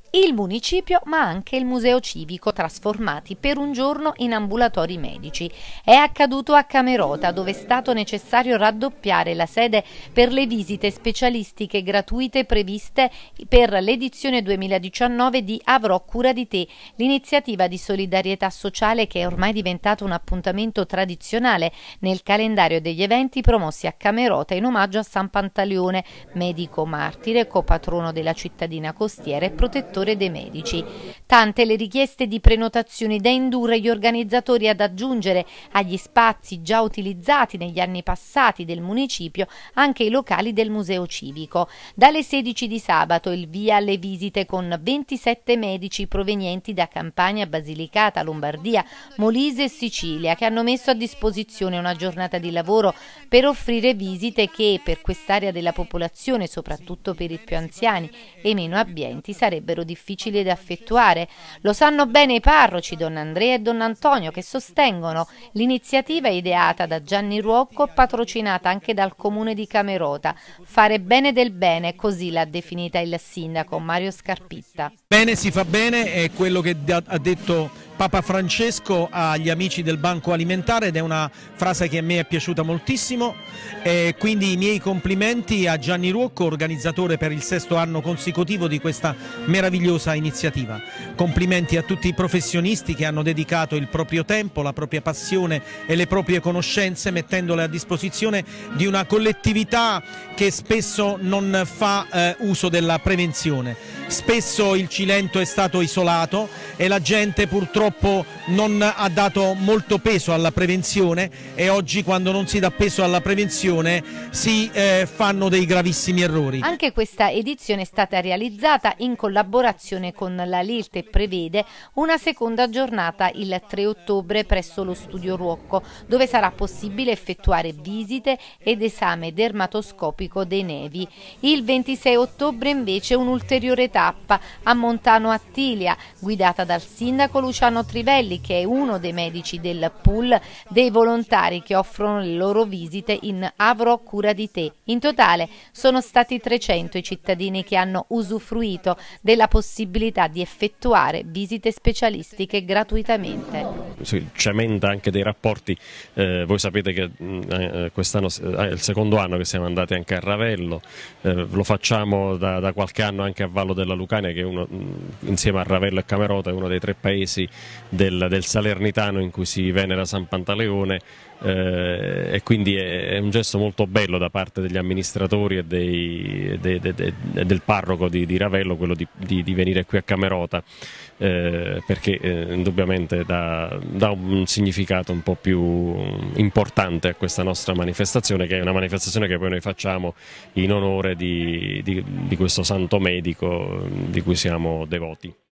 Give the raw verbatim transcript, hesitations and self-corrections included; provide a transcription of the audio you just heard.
il municipio ma anche il museo civico trasformati per un giorno in ambulatori medici. È accaduto a Camerota, dove è stato necessario raddoppiare la sede per le visite specialistiche gratuite previste per l'edizione duemiladiciannove di Avrò cura di te, l'iniziativa di solidarietà sociale che è ormai diventata un appuntamento tradizionale nel calendario degli eventi promossi a Camerota in omaggio a San Pantaleone, medico martire, copatrono della cittadina costiera e protettore dei medici. Tante le richieste di prenotazioni da indurre gli organizzatori ad aggiungere agli spazi già utilizzati negli anni passati del municipio anche i locali del museo civico. Dalle sedici di sabato il via alle visite con ventisette medici provenienti da Campania, Basilicata, Lombardia, Molise e Sicilia, che hanno messo a disposizione una giornata di lavoro per offrire visite che per quest'area della popolazione, soprattutto per i più anziani e meno abbienti, sarebbero difficili da effettuare. Lo sanno bene i parroci, donna Andrea e donna Antonio, che sostengono l'iniziativa ideata da Gianni Ruocco, patrocinata anche dal comune di Camerota. Fare bene del bene, così l'ha definita il sindaco Mario Scarpitta. Bene si fa bene, è quello che ha detto Papa Francesco agli amici del Banco Alimentare ed è una frase che a me è piaciuta moltissimo, e quindi i miei complimenti a Gianni Ruocco, organizzatore per il sesto anno consecutivo di questa meravigliosa iniziativa. Complimenti a tutti i professionisti che hanno dedicato il proprio tempo, la propria passione e le proprie conoscenze, mettendole a disposizione di una collettività che spesso non fa eh, uso della prevenzione. Spesso il Cilento è stato isolato e la gente purtroppo non ha dato molto peso alla prevenzione, e oggi, quando non si dà peso alla prevenzione, si eh, fanno dei gravissimi errori. Anche questa edizione è stata realizzata in collaborazione con la Lilt e prevede una seconda giornata il tre ottobre presso lo studio Ruocco, dove sarà possibile effettuare visite ed esame dermatoscopico dei nevi. Il ventisei ottobre invece un'ulteriore tappa a Montano Attilia, guidata dal sindaco Luciano Trivelli, che è uno dei medici del pool dei volontari che offrono le loro visite in Avrò cura di te. In totale sono stati trecento i cittadini che hanno usufruito della possibilità di effettuare visite specialistiche gratuitamente. Si cementa anche dei rapporti, eh, voi sapete che eh, quest'anno è il secondo anno che siamo andati anche a Ravello, eh, lo facciamo da, da qualche anno anche a Vallo della Lucania, che è uno, insieme a Ravello e Camerota, è uno dei tre paesi del, del Salernitano in cui si venera San Pantaleone, eh, e quindi è, è un gesto molto bello da parte degli amministratori e dei, de, de, de, del parroco di, di Ravello, quello di, di, di venire qui a Camerota, eh, perché eh, indubbiamente dà, dà un significato un po' più importante a questa nostra manifestazione, che è una manifestazione che poi noi facciamo in onore di, di, di questo santo medico di cui siamo devoti.